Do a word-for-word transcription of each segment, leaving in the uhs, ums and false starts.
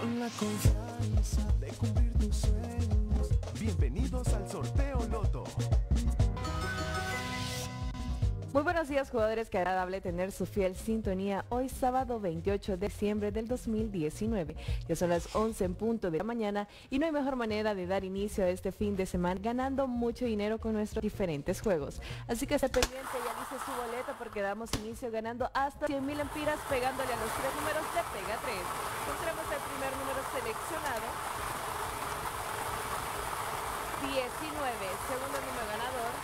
con la confianza de cumplir tus sueños. Bienvenidos al sorteo Loto. Muy buenos días, jugadores, qué agradable tener su fiel sintonía hoy sábado veintiocho de diciembre del dos mil diecinueve. Ya son las once en punto de la mañana y no hay mejor manera de dar inicio a este fin de semana ganando mucho dinero con nuestros diferentes juegos. Así que esté pendiente y alice su boleto porque damos inicio ganando hasta cien mil empiras pegándole a los tres números de Pega tres. Encontramos el primer número seleccionado. diecinueve, segundo número ganador.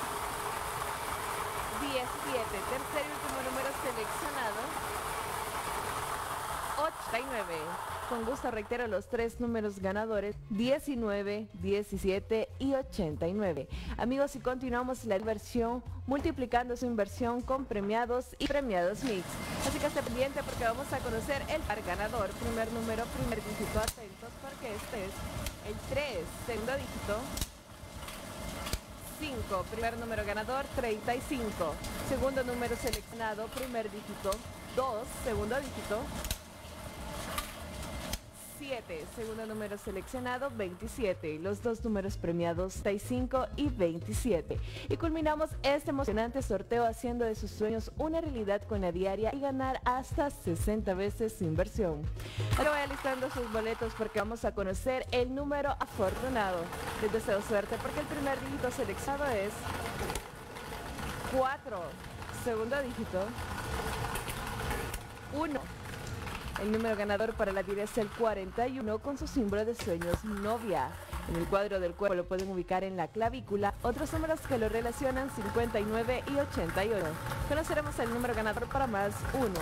diecisiete, tercer y último número seleccionado. ochenta y nueve. Con gusto reitero los tres números ganadores, diecinueve, diecisiete y ochenta y nueve. Amigos, y continuamos la inversión multiplicando su inversión con premiados y premiados mix. Así que esté pendiente porque vamos a conocer el par ganador. Primer número, primer dígito, atentos porque este es el tres, segundo dígito. cinco, primer número ganador, treinta y cinco. Segundo número seleccionado, primer dígito, dos, segundo dígito. siete, segundo número seleccionado, veintisiete. Los dos números premiados, treinta y cinco y veintisiete. Y culminamos este emocionante sorteo haciendo de sus sueños una realidad con la diaria y ganar hasta sesenta veces su inversión. Ahora vaya listando sus boletos porque vamos a conocer el número afortunado. Les deseo suerte porque el primer dígito seleccionado es cuatro. Segundo dígito, uno. El número ganador para la vida es el cuarenta y uno con su símbolo de sueños, novia. En el cuadro del cuerpo lo pueden ubicar en la clavícula. Otros números que lo relacionan, cincuenta y nueve y ochenta y uno. Conoceremos el número ganador para más uno.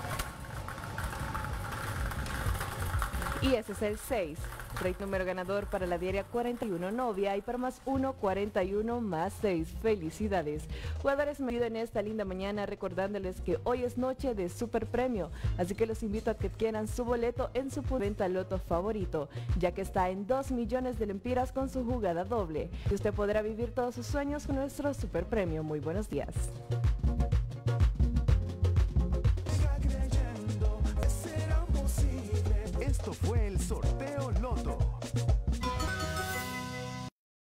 Y ese es el seis. El número ganador para la diaria cuarenta y uno, novia, y para más uno, cuarenta y uno más seis. Felicidades. Jugadores, me ayudan en esta linda mañana recordándoles que hoy es noche de super premio, así que los invito a que adquieran su boleto en su venta Loto favorito, ya que está en dos millones de lempiras con su jugada doble. Y usted podrá vivir todos sus sueños con nuestro super premio. Muy buenos días. Esto fue el sorteo Loto.